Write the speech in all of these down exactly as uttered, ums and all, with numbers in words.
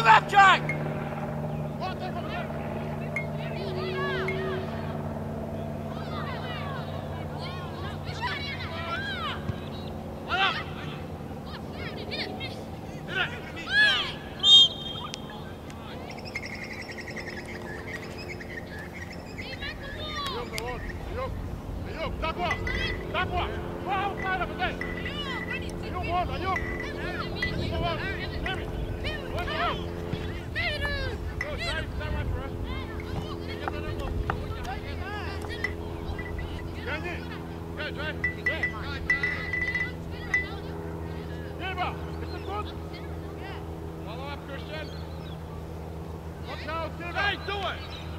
Move up, Jack! Hey, do it!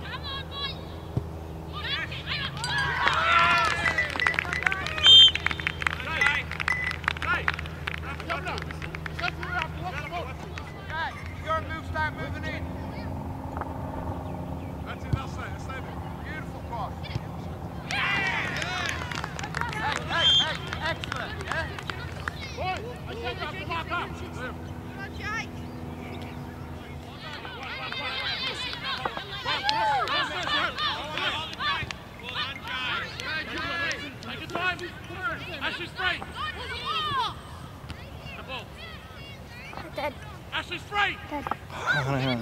Start moving in. That's it, that's it, that's it. Beautiful cross. Hey, hey, hey, excellent, yeah? Boy, I said that to mark up. Come on, Jake. Take your time. Ashley straight. The ball. Dead. Ashley straight. Dead. Hey,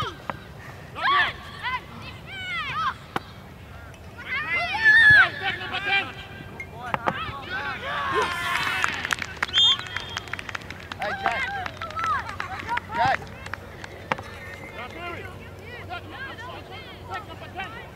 Jack. Jack. Jack, number ten.